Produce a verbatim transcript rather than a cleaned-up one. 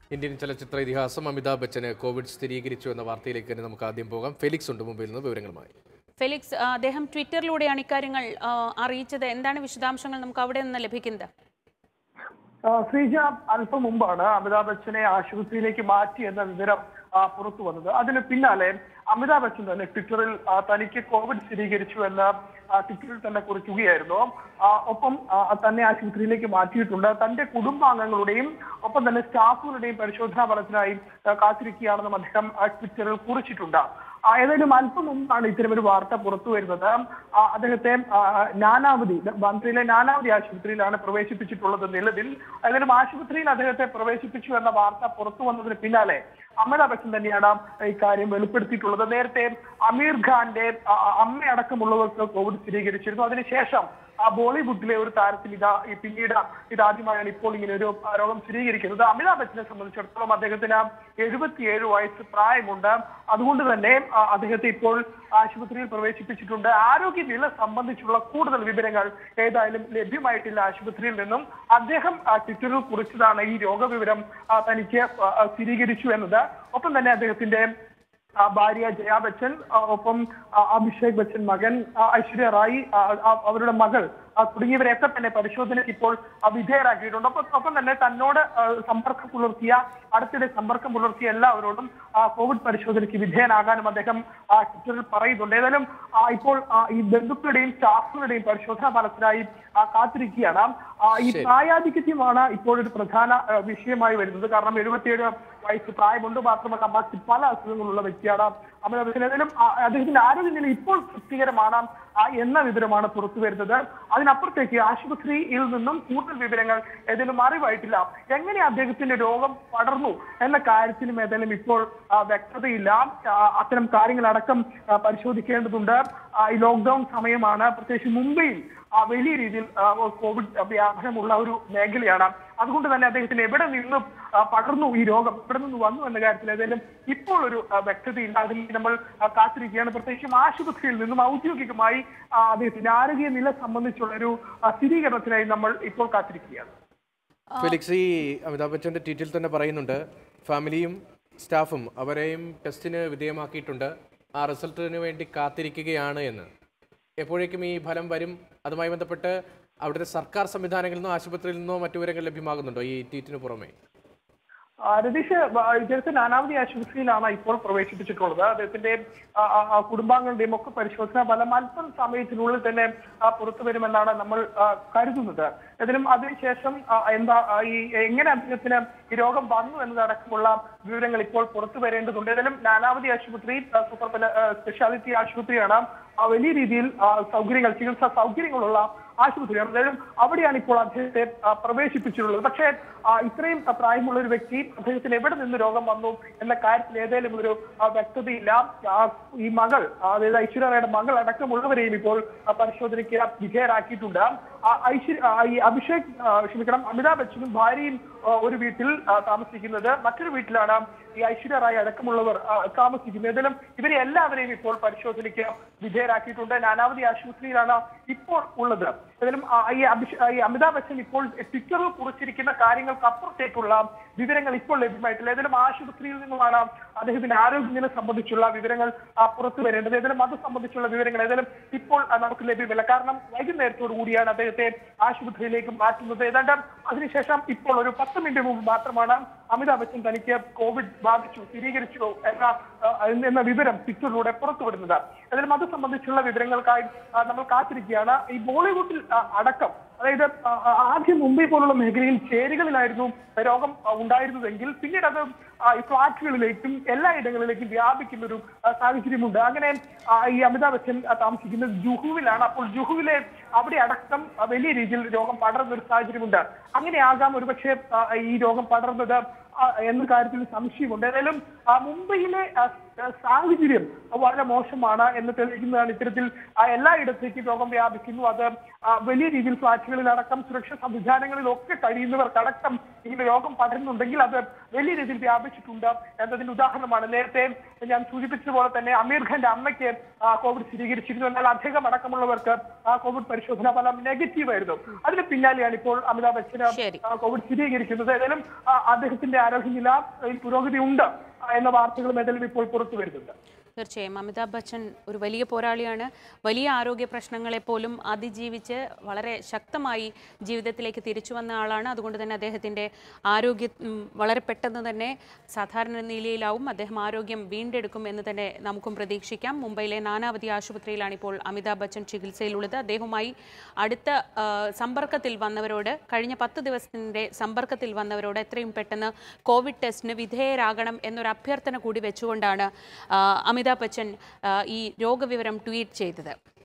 Indian ചലച്ചിത്ര ഇതിഹാസം അമിതാഭ് ബച്ചന് Covid സ്ഥിരീകരിച്ചു എന്ന വാർത്തയിലേക്ക് തന്നെ നമുക്ക് ആദ്യം പോകാം. ഫെലിക്സ് ഉണ്ട് മുംബൈയിൽ നിന്ന് വിവരങ്ങളുമായി. ഫെലിക്സ്, അദ്ദേഹം ട്വിറ്ററിലൂടെയാണ് ഇക്കാര്യങ്ങൾ അറിയിച്ചത്. എന്താണ് വിശദാംശങ്ങൾ നമുക്ക് അവിടെ നിന്ന് ലഭിക്കുന്നത്? ശ്രീജ, അല്പം മുമ്പാണ് അമിതാഭ് ബച്ചനെ ആശുപത്രിയിലേക്ക് മാറ്റി എന്ന വിവരം പുറത്തു വന്നത്. അതിന് പിന്നാലെ അമിതാഭ് ബച്ചൻ തന്നെ ട്വിറ്ററിൽ തനിക്ക് കോവിഡ് സ്ഥിരീകരിച്ചു എന്ന് ട്വിറ്ററിൽ തന്നെ കുറിക്കുകയായിരുന്നു. ഒപ്പം തന്നെ ആശുപത്രിയിലേക്ക് മാറ്റിയിട്ടുണ്ട്. തന്റെ കുടുംബാംഗങ്ങളുടെയും ഒപ്പം തന്നെ സ്റ്റാഫുകളുടെയും പരിശോധനാ ഫലത്തിനായി കാത്തിരിക്കുകയാണെന്നും അദ്ദേഹം ട്വിറ്ററിൽ കുറിച്ചിട്ടുണ്ട്. ഏതായാലും അല്പം മുമ്പാണ് ഇത്തരമൊരു വാർത്ത പുറത്തു വരുന്നത്. അദ്ദേഹത്തെ നാനാവതി മന്ത്രിയിലെ നാനാവതി ആശുപത്രിയിലാണ് പ്രവേശിപ്പിച്ചിട്ടുള്ളത് നിലവിൽ. ഏതായാലും ആശുപത്രിയിൽ അദ്ദേഹത്തെ പ്രവേശിപ്പിച്ചു എന്ന വാർത്ത പുറത്തു വന്നതിന് പിന്നാലെ അമിതാഭ് ബച്ചൻ തന്നെയാണ് ഇക്കാര്യം വെളിപ്പെടുത്തിയിട്ടുള്ളത്. നേരത്തെ അമീർ ഖാന്റെ അമ്മയടക്കമുള്ളവർക്ക് കോവിഡ് സ്ഥിരീകരിച്ചിരുന്നു. അതിനുശേഷം ആ ബോളിവുഡിലെ ഒരു താരത്തിൽ ഇതാ പിന്നീട് ഇതാദ്യമായാണ് ഇപ്പോൾ ഇങ്ങനെ ഒരു രോഗം സ്ഥിരീകരിക്കുന്നത്. അമിതാഭ് ബച്ചനെ സംബന്ധിച്ചിടത്തോളം അദ്ദേഹത്തിന് എഴുപത്തിയേഴ് വയസ്സ് പ്രായമുണ്ട്. അതുകൊണ്ട് തന്നെ അദ്ദേഹത്തെ ഇപ്പോൾ ആശുപത്രിയിൽ പ്രവേശിപ്പിച്ചിട്ടുണ്ട്. ആരോഗ്യനില സംബന്ധിച്ചുള്ള കൂടുതൽ വിവരങ്ങൾ ഏതായാലും ലഭ്യമായിട്ടില്ല ആശുപത്രിയിൽ നിന്നും. അദ്ദേഹം ട്വിറ്ററിൽ കുറിച്ചതാണ് ഈ രോഗവിവരം തനിക്ക് സ്ഥിരീകരിച്ചു എന്നത്. ഒപ്പം തന്നെ അദ്ദേഹത്തിന്റെ ഭാര്യ ജയാ ബച്ചൻ, ഒപ്പം അഭിഷേക് ബച്ചൻ മകൻ ഐശ്വര്യ റായി, അവരുടെ മകൾ തുടങ്ങിയവരെയൊക്കെ തന്നെ പരിശോധനയ്ക്ക് ഇപ്പോൾ വിധേയരാക്കിയിട്ടുണ്ട്. ഒപ്പം ഒപ്പം തന്നെ തന്നോട് സമ്പർക്കം പുലർത്തിയ അടുത്തിടെ സമ്പർക്കം പുലർത്തിയ എല്ലാവരോടും കോവിഡ് പരിശോധനയ്ക്ക് വിധേയനാകാനും അദ്ദേഹം ട്വിറ്ററിൽ പറയുന്നുണ്ട്. ഏതായാലും ഇപ്പോൾ ഈ ബന്ധുക്കളുടെയും സ്റ്റാഫുകളുടെയും പരിശോധനാ ഫലത്തിനായി കാത്തിരിക്കുകയാണ്. ഈ പ്രായാധിക്യമാണ് ഇപ്പോൾ ഒരു പ്രധാന വിഷയമായി വരുന്നത്. കാരണം എഴുപത്തിയേഴ് വയസ്സ് പ്രായമുണ്ട്. മാത്രമല്ല മറ്റ് പല അസുഖങ്ങളുള്ള വ്യക്തിയാണ് അമിതാഭ് ബച്ചൻ. ഏതായാലും അദ്ദേഹത്തിന്റെ ആരോഗ്യനില ഇപ്പോൾ തൃപ്തികരമാണ് എന്ന വിവരമാണ് പുറത്തു വരുന്നത്. അതിനപ്പുറത്തേക്ക് ആശുപത്രിയിൽ നിന്നും കൂടുതൽ വിവരങ്ങൾ ഏതെങ്കിലും അറിവായിട്ടില്ല. എങ്ങനെ അദ്ദേഹത്തിന്റെ രോഗം പടർന്നു എന്ന കാര്യത്തിലും ഏതായാലും ഇപ്പോൾ വ്യക്തതയില്ല. അത്തരം കാര്യങ്ങളടക്കം പരിശോധിക്കേണ്ടതുണ്ട്. ഈ ലോക്ക്ഡൌൺ സമയമാണ്. പ്രത്യേകിച്ച് മുംബൈയിൽ വലിയ രീതിയിൽ കോവിഡ് വ്യാപനമുള്ള ഒരു മേഖലയാണ്. അതുകൊണ്ട് തന്നെ അദ്ദേഹത്തിന് എവിടെ നിന്നും പടർന്നു ഈ രോഗം, എവിടെ നിന്ന് വന്നു എന്ന കാര്യത്തിൽ ഏതായാലും ഇപ്പോൾ ഒരു വ്യക്തതയില്ല. അതിൽ നമ്മൾ കാത്തിരിക്കുകയാണ്. പ്രത്യേകിച്ചും ആശുപത്രിയിൽ നിന്നും ഔദ്യോഗികമായി അദ്ദേഹത്തിന്റെ ആരോഗ്യനില സംബന്ധിച്ചുള്ള ഒരു സ്ഥിരീകരണത്തിനായി നമ്മൾ ഇപ്പോൾ കാത്തിരിക്കുകയാണ്. ഫെലിക്സ്, ഈ അമിതാഭ് ബച്ചന്റെ ട്വീറ്റിൽ തന്നെ പറയുന്നുണ്ട് ഫാമിലിയും സ്റ്റാഫും അവരെയും ടെസ്റ്റിന് വിധേയമാക്കിയിട്ടുണ്ട്, ആ റിസൾട്ടിന് വേണ്ടി കാത്തിരിക്കുകയാണ് എന്ന്. എപ്പോഴേക്കും ഈ ഫലം വരും? അതുമായി ബന്ധപ്പെട്ട് അവിടുത്തെ സർക്കാർ സംവിധാനങ്ങളിൽ നിന്നോ ആശുപത്രിയിൽ നിന്നോ മറ്റു വിവരങ്ങൾ ലഭ്യമാകുന്നുണ്ടോ ഈ ട്വീറ്റിന് പുറമെ? രതീഷ്, ഇദ്ദേഹത്തെ നാനാവതി ആശുപത്രിയിലാണ് ഇപ്പോൾ പ്രവേശിപ്പിച്ചിട്ടുള്ളത്. അദ്ദേഹത്തിന്റെ കുടുംബാംഗങ്ങളുടെയും ഒക്കെ പരിശോധനാ ഫലം അല്പം സമയത്തിനുള്ളിൽ തന്നെ പുറത്തു വരുമെന്നാണ് നമ്മൾ കരുതുന്നത്. ഏതായാലും അതിനുശേഷം എന്താ ഈ എങ്ങനെ അദ്ദേഹത്തിന് ഈ രോഗം വന്നു എന്നതടക്കമുള്ള വിവരങ്ങൾ ഇപ്പോൾ പുറത്തു വരേണ്ടതുണ്ട്. ഏതായാലും നാനാവതി ആശുപത്രി സൂപ്പർ സ്പെഷ്യാലിറ്റി ആശുപത്രിയാണ്. വലിയ രീതിയിൽ സൗകര്യങ്ങൾ, ചികിത്സാ സൗകര്യങ്ങളുള്ള ആശുപത്രിയാണ്. അതായത് അവിടെയാണ് ഇപ്പോൾ അദ്ദേഹത്തെ പ്രവേശിപ്പിച്ചിട്ടുള്ളത്. പക്ഷേ ഇത്രയും പ്രായമുള്ള ഒരു വ്യക്തി, അദ്ദേഹത്തിന് എവിടെ നിന്ന് രോഗം വന്നു എന്ന കാര്യത്തിൽ ഏതെങ്കിലും ഒരു വ്യക്തതയില്ല. ഈ മകൾ, അതായത് ഐശ്വര്യ റായിയുടെ മകൾ അടക്കമുള്ളവരെയും ഇപ്പോൾ പരിശോധനയ്ക്ക് വിധേയരാക്കിയിട്ടുണ്ട്. ഐശ്വര്യ ഈ അഭിഷേക് ക്ഷമിക്കണം അമിതാഭ് ബച്ചനും ഭാര്യയും ഒരു വീട്ടിൽ താമസിക്കുന്നത്, മറ്റൊരു വീട്ടിലാണ് ഈ ഐശ്വര്യ റായി അടക്കമുള്ളവർ താമസിക്കുന്നത്. ഏതായാലും ഇവരെ എല്ലാവരെയും ഇപ്പോൾ പരിശോധനയ്ക്ക് വിധേയരാക്കിയിട്ടുണ്ട്. നാനാവതി ആശുപത്രിയിലാണ് ഇപ്പോൾ ഉള്ളത്. ഏതായാലും ഈ അമിതാഭ് ബച്ചൻ ഇപ്പോൾ ട്വിറ്ററിൽ കുറിച്ചിരിക്കുന്ന കാര്യങ്ങൾക്ക് അപ്പുറത്തേക്കുള്ള വിവരങ്ങൾ ഇപ്പോൾ ലഭ്യമായിട്ടില്ല. ഏതായാലും ആശുപത്രിയിൽ നിന്നുമാണ് അദ്ദേഹത്തിന്റെ ആരോഗ്യനില സംബന്ധിച്ചുള്ള വിവരങ്ങൾ പുറത്തു വരേണ്ടത്. ഏതായാലും അത് സംബന്ധിച്ചുള്ള വിവരങ്ങൾ ഏതായാലും ഇപ്പോൾ നമുക്ക് ലഭ്യമല്ല. കാരണം വൈകുന്നേരത്തോടു കൂടിയാണ് അദ്ദേഹത്തെ ആശുപത്രിയിലേക്ക് മാറ്റുന്നത്. ഏതാണ്ട് അതിനുശേഷം ഇപ്പോൾ ഒരു പത്ത് മിനിറ്റ് മുമ്പ് മാത്രമാണ് അമിതാഭ് ബച്ചൻ തനിക്ക് കോവിഡ് ബാധിച്ചു, സ്ഥിരീകരിച്ചു എന്ന എന്ന വിവരം ട്വിറ്ററിലൂടെ പുറത്തുവിടുന്നത്. ഏതായാലും അത് സംബന്ധിച്ചുള്ള വിവരങ്ങൾക്കായി നമ്മൾ കാത്തിരിക്കുകയാണ്. ഈ ബോളിവുഡിൽ അടക്കം, അതായത് ആദ്യം മുംബൈ പോലുള്ള മേഖലയിൽ ചേരികളിലായിരുന്നു രോഗം ഉണ്ടായിരുന്നതെങ്കിൽ പിന്നീട് അത് ഈ ഫ്ളാറ്റുകളിലേക്കും എല്ലായിടങ്ങളിലേക്കും വ്യാപിക്കുന്ന ഒരു സാഹചര്യമുണ്ട്. അങ്ങനെ ഈ അമിതാഭ് ബച്ചൻ താമസിക്കുന്നത് ജുഹുവിലാണ്. അപ്പോൾ ജുഹുവിലെ അവിടെ അടക്കം വലിയ രീതിയിൽ രോഗം പടർന്ന ഒരു സാഹചര്യമുണ്ട്. അങ്ങനെയാകാം ഒരുപക്ഷെ ഈ രോഗം പടർന്നത് എന്ന കാര്യത്തിൽ സംശയമുണ്ട്. ഏതായാലും മുംബൈയിലെ സാഹചര്യം വളരെ മോശമാണ് എന്ന് തെളിയിക്കുന്നതാണ് ഇത്തരത്തിൽ എല്ലായിടത്തേക്കും രോഗം വ്യാപിക്കുന്നു. അത് വലിയ രീതിയിൽ ഫ്ളാറ്റുകളിലടക്കം സുരക്ഷാ സംവിധാനങ്ങളിലൊക്കെ കഴിയുന്നവർക്കടക്കം ഇങ്ങനെ രോഗം പടരുന്നുണ്ടെങ്കിൽ അത് വലിയ രീതിയിൽ വ്യാപിച്ചിട്ടുണ്ട് എന്നതിന്റെ ഉദാഹരണമാണ്. നേരത്തെ ഞാൻ സൂചിപ്പിച്ചതുപോലെ തന്നെ അമീർ ഖാന്റെ അമ്മയ്ക്ക് കോവിഡ് സ്ഥിരീകരിച്ചിരുന്നു. എന്നാൽ അദ്ദേഹം അടക്കമുള്ളവർക്ക് ആ കോവിഡ് പരിശോധനാ ഫലം നെഗറ്റീവ് ആയിരുന്നു. അതിന് പിന്നാലെയാണ് ഇപ്പോൾ അമിതാഭ് ബച്ചന് കോവിഡ് സ്ഥിരീകരിക്കുന്നത്. ഏതായാലും അദ്ദേഹത്തിന്റെ ആരോഗ്യനില പുരോഗതി ഉണ്ട് എന്ന വാർത്തകളും ഏതായാലും ഇപ്പോൾ പുറത്തു വരുന്നുണ്ട്. തീർച്ചയായും അമിതാഭ് ബച്ചൻ ഒരു വലിയ പോരാളിയാണ്. വലിയ ആരോഗ്യ പ്രശ്നങ്ങളെപ്പോലും അതിജീവിച്ച് വളരെ ശക്തമായി ജീവിതത്തിലേക്ക് തിരിച്ചു വന്ന ആളാണ്. അതുകൊണ്ട് തന്നെ അദ്ദേഹത്തിൻ്റെ ആരോഗ്യം വളരെ പെട്ടെന്ന് തന്നെ സാധാരണ നിലയിലാവും. അദ്ദേഹം ആരോഗ്യം വീണ്ടെടുക്കും എന്ന് തന്നെ നമുക്കും പ്രതീക്ഷിക്കാം. മുംബൈയിലെ നാനാവതി ആശുപത്രിയിലാണ് ഇപ്പോൾ അമിതാഭ് ബച്ചൻ ചികിത്സയിലുള്ളത്. അദ്ദേഹവുമായി അടുത്ത സമ്പർക്കത്തിൽ വന്നവരോട്, കഴിഞ്ഞ പത്ത് ദിവസത്തിൻ്റെ സമ്പർക്കത്തിൽ വന്നവരോട് എത്രയും പെട്ടെന്ന് കോവിഡ് ടെസ്റ്റിന് വിധേയരാകണം എന്നൊരു അഭ്യർത്ഥന കൂടി വെച്ചുകൊണ്ടാണ് അമിതാഭ് ബച്ചൻ ഈ രോഗവിവരം ട്വീറ്റ് ചെയ്തത്.